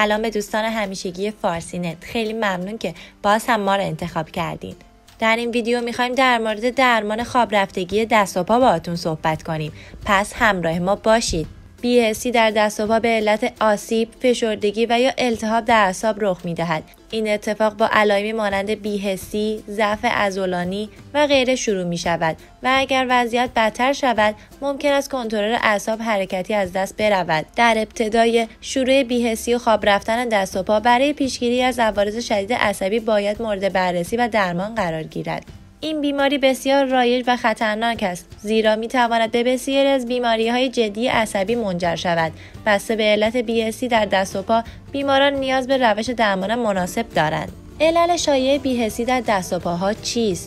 سلام به دوستان همیشگی فارسی نت. خیلی ممنون که باز هم ما رو انتخاب کردین. در این ویدیو میخوایم در مورد درمان خواب رفتگی دست و پا باهاتون صحبت کنیم. پس همراه ما باشید. بی‌حسی در دست و پا به علت آسیب، فشردگی و یا التهاب در اعصاب رخ میدهد. این اتفاق با علائمی مانند بی‌حسی، ضعف عضلانی و غیره شروع می شود و اگر وضعیت بدتر شود ممکن است کنترل اعصاب حرکتی از دست برود. در ابتدای شروع بی‌حسی و خواب رفتن دست و پا برای پیشگیری از عوارض شدید عصبی باید مورد بررسی و درمان قرار گیرد. این بیماری بسیار رایج و خطرناک است زیرا می تواند به بسیاری از بیماری‌های جدی عصبی منجر شود. بسته به علت بی‌حسی در دست و پا بیماران نیاز به روش درمان مناسب دارند. علل شایع بی‌حسی در دست و پاها چیست؟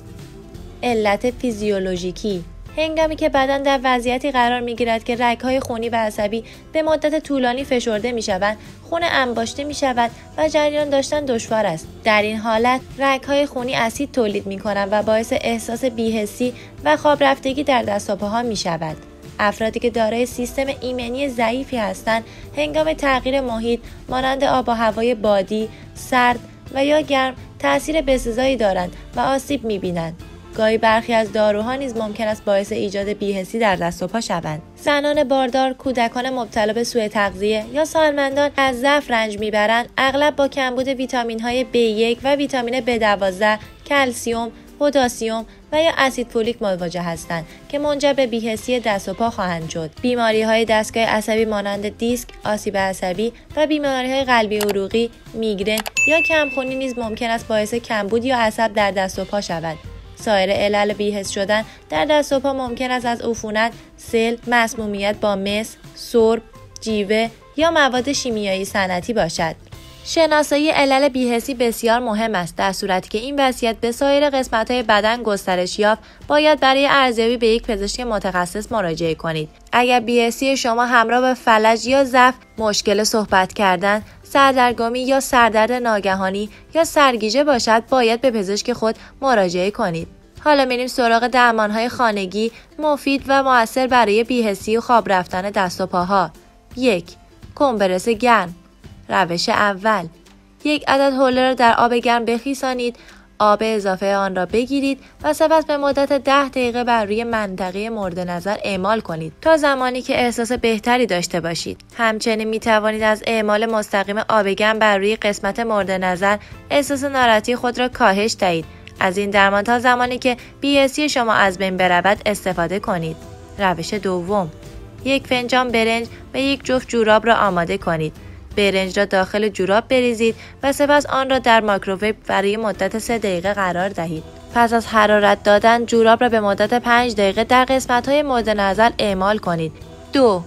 علت فیزیولوژیکی: هنگامی که بدن در وضعیتی قرار می‌گیرد که رگ‌های خونی و عصبی به مدت طولانی فشرده می‌شوند، خون انباشته می‌شود و جریان داشتن دشوار است. در این حالت رگ‌های خونی اسید تولید می‌کنند و باعث احساس بی‌حسی و خواب رفتگی در دست و پاها می‌شود. افرادی که دارای سیستم ایمنی ضعیفی هستند، هنگام تغییر محیط مانند آب و هوای بادی، سرد و یا گرم تأثیر بسزایی دارند و آسیب می‌بینند. گاهی برخی از داروها نیز ممکن است باعث ایجاد بی‌حسی در دست و پا شوند. زنان باردار، کودکان مبتلا به سوء تغذیه یا سالمندان از ضعف رنج میبرند اغلب با کمبود ویتامین‌های B1 و ویتامین B12، کلسیم، پتاسیم و یا اسید فولیک مواجه هستند که منجر به بی‌حسی دست و پا خواهند شد. بیماری‌های دستگاه عصبی مانند دیسک، آسیب عصبی و بیماری‌های قلبی عروقی، میگرن یا کمخونی نیز ممکن است باعث کمبود یا عصب در دست و پا شود. سایر علل بی‌حس شدن در دست و پا ممکن است از عفونت، سل، مسمومیت با مس، سرب، جیوه یا مواد شیمیایی صنعتی باشد. شناسایی علل بی‌حسی بسیار مهم است. در صورتی که این وضعیت به سایر قسمت‌های بدن گسترش یافت، باید برای ارزیابی به یک پزشک متخصص مراجعه کنید. اگر بی‌حسی شما همراه با فلج یا ضعف، مشکل صحبت کردن، سردرگمی یا سردرد ناگهانی یا سرگیجه باشد، باید به پزشک خود مراجعه کنید. حالا میریم سراغ درمان‌های خانگی مفید و مؤثر برای بی‌حسی و خواب رفتن دست و پاها. 1. کمپرس گرم. روش اول: 1 عدد حوله را در آب گرم بخیسانید، آب اضافه آن را بگیرید و سپس به مدت 10 دقیقه بر روی منطقه مورد نظر اعمال کنید تا زمانی که احساس بهتری داشته باشید. همچنین می توانید از اعمال مستقیم آب گرم بر روی قسمت مورد نظر احساس ناراحتی خود را کاهش دهید. از این درمان تا زمانی که بی‌حسی شما از بین برود استفاده کنید. روش دوم: 1 فنجان برنج و 1 جفت جوراب را آماده کنید. برنج را داخل جوراب بریزید و سپس آن را در مایکروویو برای مدت 3 دقیقه قرار دهید. پس از حرارت دادن جوراب را به مدت 5 دقیقه در قسمت‌های مورد نظر اعمال کنید. 2.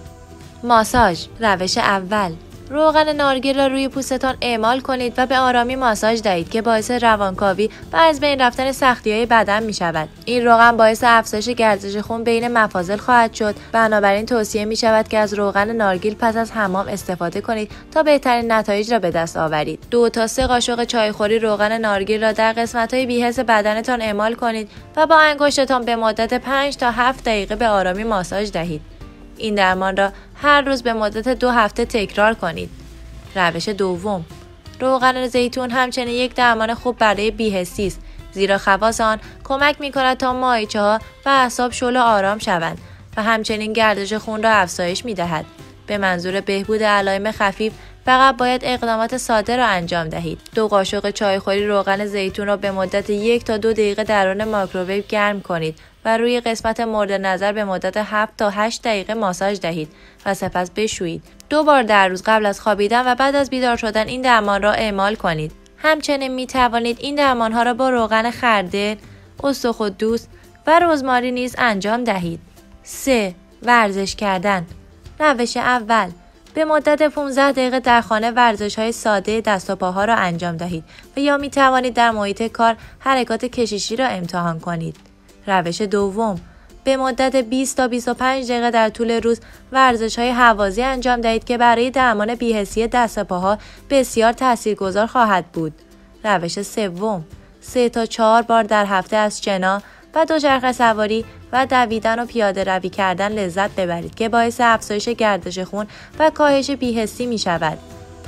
ماساژ. روش اول: روغن نارگیل را روی پوستتان اعمال کنید و به آرامی ماساژ دهید که باعث روانکاوی و از بین رفتن سختی‌های بدن می شود. این روغن باعث افزایش گردش خون بین مفاصل خواهد شد. بنابراین توصیه می شود که از روغن نارگیل پس از حمام استفاده کنید تا بهترین نتایج را به دست آورید. 2 تا 3 قاشق چایخوری روغن نارگیل را در قسمت‌های بی‌حس بدنتان اعمال کنید و با انگشتتان به مدت 5 تا 7 دقیقه به آرامی ماساژ دهید. این درمان را هر روز به مدت 2 هفته تکرار کنید. روش دوم: روغن زیتون همچنین یک درمان خوب برای بی‌حسی است، زیرا خواص آن کمک می‌کند تا مایچه‌ها و اعصاب شل و آرام شوند و همچنین گردش خون را افزایش می‌دهد. به منظور بهبود علائم خفیف فقط باید اقدامات ساده را انجام دهید. 2 قاشق چایخوری روغن زیتون را به مدت 1 تا 2 دقیقه درون مایکروویو گرم کنید و روی قسمت مورد نظر به مدت 7 تا 8 دقیقه ماساژ دهید و سپس بشویید. 2 بار در روز قبل از خوابیدن و بعد از بیدار شدن این درمان را اعمال کنید. همچنین می توانید این درمانها را با روغن خردل، استخوان‌دوست و رزماری نیز انجام دهید. 3. ورزش کردن. روش اول: به مدت 15 دقیقه در خانه ورزش‌های ساده دست و پاها را انجام دهید و یا می توانید در محیط کار حرکات کششی را امتحان کنید. روش دوم: به مدت 20 تا 25 دقیقه در طول روز ورزش‌های هوازی انجام دهید که برای درمان بی‌حسی دست و پاها بسیار تاثیرگذار خواهد بود. روش سوم: 3 تا 4 بار در هفته از شنا و دوچرخه سواری و دویدن و پیاده روی کردن لذت ببرید که باعث افزایش گردش خون و کاهش بی‌حسی می شود.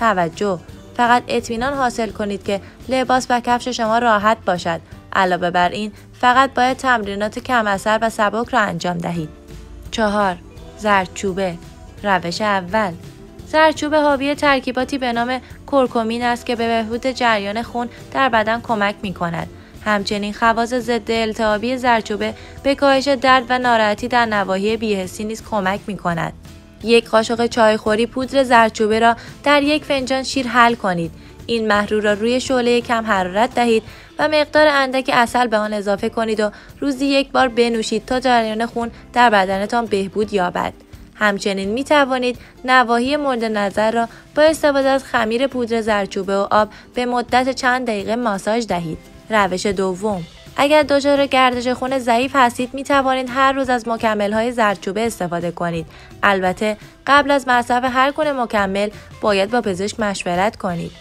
توجه! فقط اطمینان حاصل کنید که لباس و کفش شما راحت باشد. علاوه بر این، فقط باید تمرینات کم اثر و سبک را انجام دهید. 4. زردچوبه. روش اول: زردچوبه حاوی ترکیباتی به نام کرکمین است که به بهبود جریان خون در بدن کمک می کند. همچنین خواص ضد التهابی زردچوبه به کاهش درد و ناراحتی در نواحی بی‌حسی نیز کمک می کند. 1 قاشق چایخوری پودر زردچوبه را در 1 فنجان شیر حل کنید. این محلول را روی شعله کم حرارت دهید و مقدار اندک عسل به آن اضافه کنید و روزی 1 بار بنوشید تا جریان خون در بدنتان بهبود یابد. همچنین می توانید نواحی مورد نظر را با استفاده از خمیر پودر زردچوبه و آب به مدت چند دقیقه ماساژ دهید. روش دوم: اگر دچار گردش خون ضعیف هستید می توانید هر روز از مکمل‌های زردچوبه استفاده کنید. البته قبل از مصرف هر گونه مکمل باید با پزشک مشورت کنید.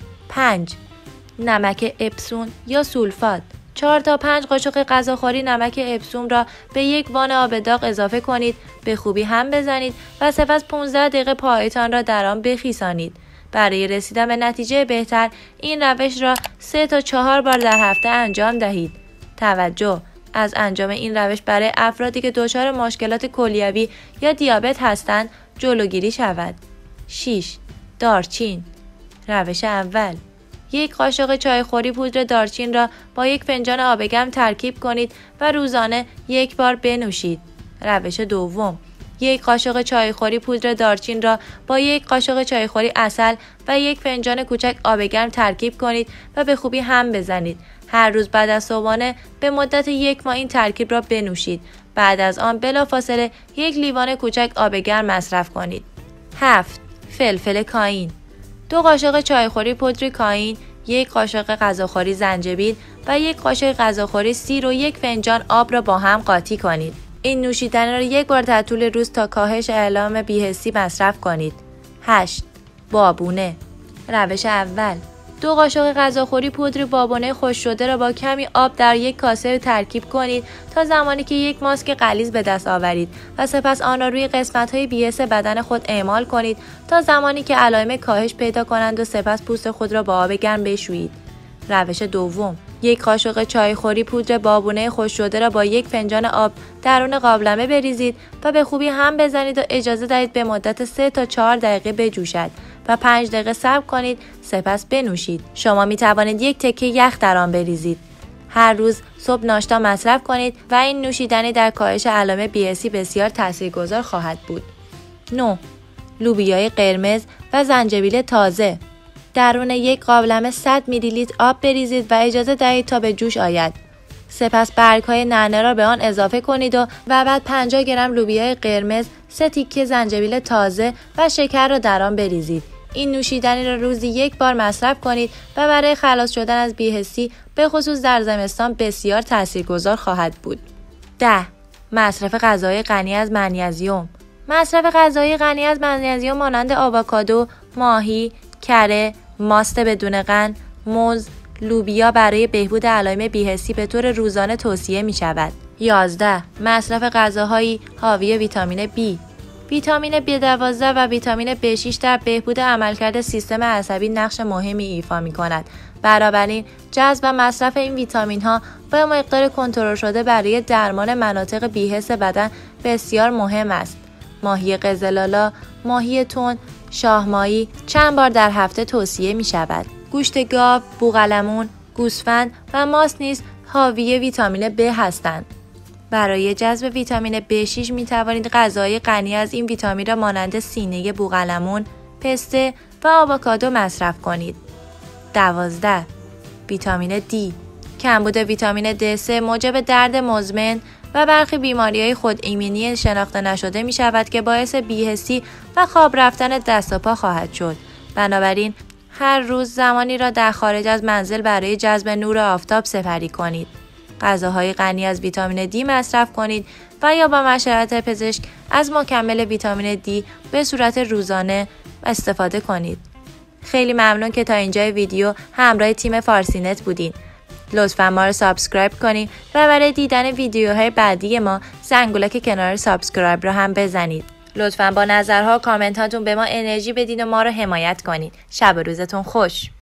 5. نمک اپسوم یا سولفات. 4 تا 5 قاشق غذاخوری نمک اپسوم را به 1 وان آب داغ اضافه کنید، به خوبی هم بزنید و سپس 15 دقیقه پایتان را در آن بخیسانید. برای رسیدن به نتیجه بهتر این روش را 3 تا 4 بار در هفته انجام دهید. توجه! از انجام این روش برای افرادی که دچار مشکلات کلیوی یا دیابت هستند جلوگیری شود. 6. دارچین. روش اول: 1 قاشق چایخوری پودر دارچین را با 1 فنجان آب گرم ترکیب کنید و روزانه 1 بار بنوشید. روش دوم: 1 قاشق چایخوری پودر دارچین را با 1 قاشق چایخوری عسل و 1 فنجان کوچک آب گرم ترکیب کنید و به خوبی هم بزنید. هر روز بعد از صبحانه به مدت 1 ماه این ترکیب را بنوشید. بعد از آن بلافاصله 1 لیوان کوچک آب گرم مصرف کنید. 7. فلفل کاین. 2 قاشق چایخوری پودر کاین، 1 قاشق غذاخوری زنجبیل و 1 قاشق غذاخوری سیر و 1 فنجان آب را با هم قاطی کنید. این نوشیدنی را 1 بار در طول روز تا کاهش اعلام بی‌حسی مصرف کنید. 8. بابونه. روش اول: 2 قاشق غذاخوری پودر بابونه خشک شده را با کمی آب در 1 کاسه ترکیب کنید تا زمانی که 1 ماسک غلیظ به دست آورید و سپس آن را روی قسمت‌های بی‌حس بدن خود اعمال کنید تا زمانی که علائم کاهش پیدا کنند و سپس پوست خود را با آب گرم بشویید. روش دوم: 1 قاشق چایخوری پودر بابونه خشک شده را با 1 فنجان آب درون قابلمه بریزید و به خوبی هم بزنید و اجازه دهید به مدت 3 تا 4 دقیقه بجوشد و 5 دقیقه صبر کنید، سپس بنوشید. شما می توانید 1 تکه یخ در آن بریزید. هر روز صبح ناشتا مصرف کنید و این نوشیدنی در کاهش علائم بی‌حسی بسیار تاثیرگذار خواهد بود. 9. لوبیای قرمز و زنجبیل تازه. درون 1 قابلمه 100 میلی لیتر آب بریزید و اجازه دهید تا به جوش آید. سپس برگ‌های نعنا را به آن اضافه کنید و بعد 50 گرم لوبیای قرمز، 3 تیکه زنجبیل تازه و شکر را در آن بریزید. این نوشیدنی را روزی 1 بار مصرف کنید و برای خلاص شدن از بی‌حسی به خصوص در زمستان بسیار تاثیرگذار خواهد بود. 10. مصرف غذای غنی از منیزیم. مصرف غذای غنی از منیزیم مانند آووکادو، ماهی، کره، ماست بدون قند، موز، لوبیا برای بهبود علائم بی‌حسی به طور روزانه توصیه می شود. 11. مصرف غذاهایی حاوی ویتامین B. ویتامین B12 و ویتامین B6 در بهبود عملکرد سیستم عصبی نقش مهمی ایفا می کند. بنابراین جذب و مصرف این ویتامین ها با مقدار کنترل شده برای درمان مناطق بی‌حس بدن بسیار مهم است. ماهی قزل‌آلا، ماهی تن، شاهماهی چند بار در هفته توصیه می شود. گوشت گاو، بوقلمون، گوسفند و ماست نیز حاوی ویتامین B هستند. برای جذب ویتامین B6 می توانید غذای غنی از این ویتامین را مانند سینه بوقلمون، پسته و آووکادو مصرف کنید. 12. ویتامین D. کمبود ویتامین D3 موجب درد مزمن و برخی بیماری‌های خودایمنی شناخته نشده می شود که باعث بی‌حسی و خواب رفتن دست و پا خواهد شد. بنابراین هر روز زمانی را در خارج از منزل برای جذب نور آفتاب سپری کنید. غذاهای غنی از ویتامین D مصرف کنید و یا با مشورت پزشک از مکمل ویتامین D به صورت روزانه استفاده کنید. خیلی ممنون که تا اینجای ویدیو همراه تیم فارسینت بودین. لطفا ما رو سابسکرایب کنید و برای دیدن ویدیوهای بعدی ما زنگولک کنار سابسکرایب رو هم بزنید. لطفاً با نظرها و کامنت هاتون به ما انرژی بدین و ما رو حمایت کنین. شب و روزتون خوش.